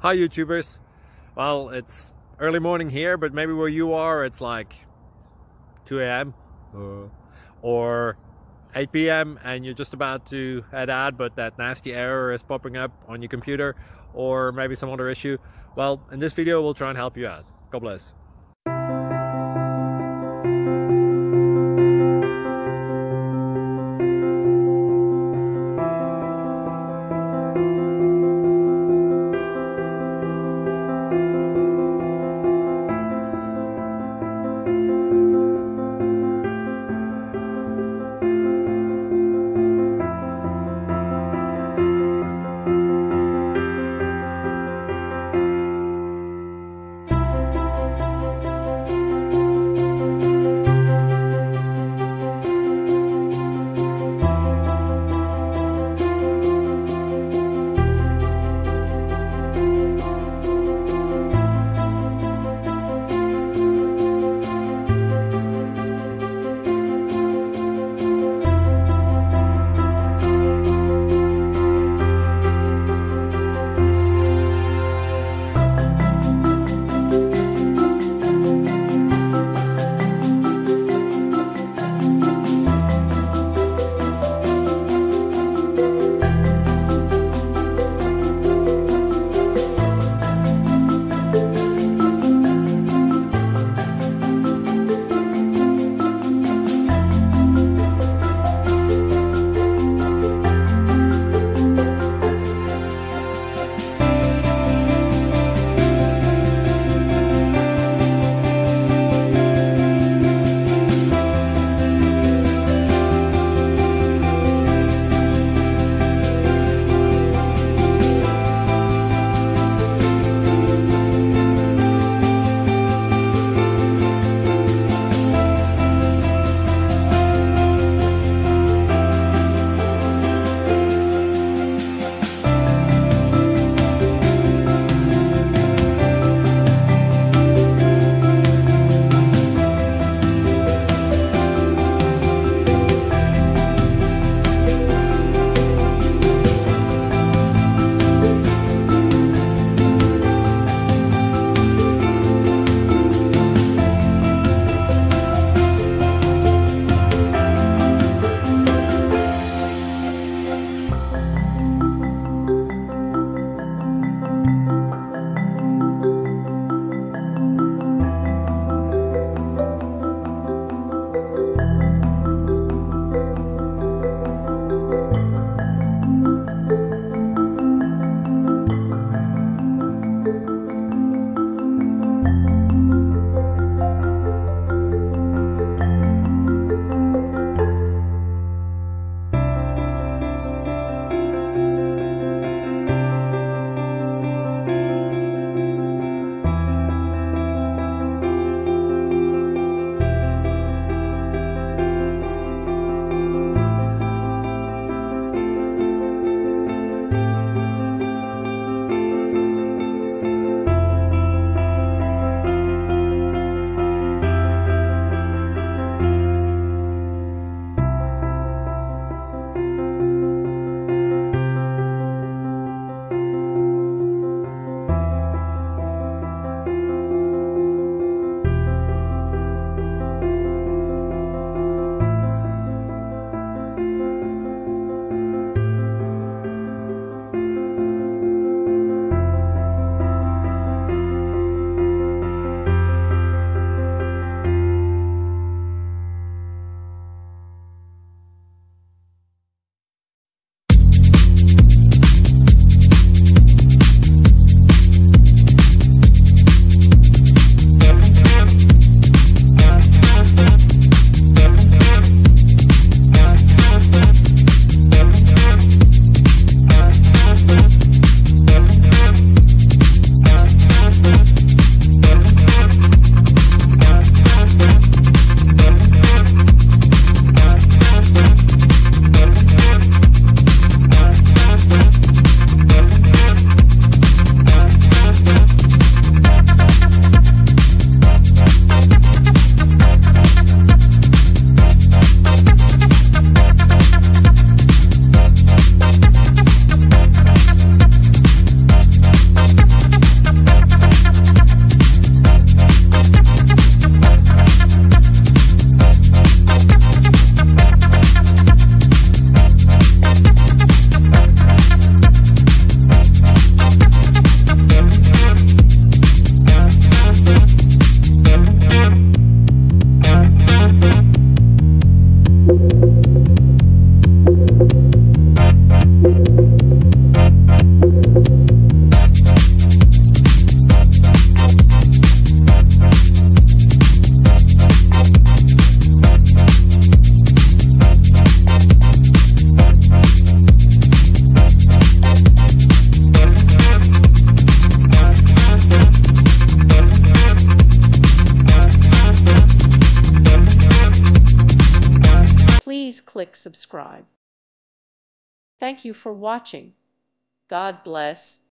Hi YouTubers. Well, it's early morning here, but maybe where you are it's like 2 a.m. or 8 p.m. and you're just about to head out, but that nasty error is popping up on your computer, or maybe some other issue. Well, in this video we'll try and help you out. God bless. please click subscribe. Thank you for watching. God bless.